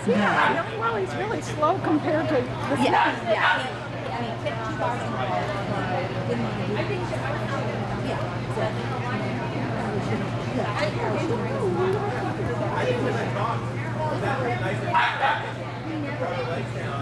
Yeah, well, he's really slow compared to this Yeah, guy. yeah. I mean, 50 bars in a row. Didn't want to do that. Yeah, exactly. Yeah.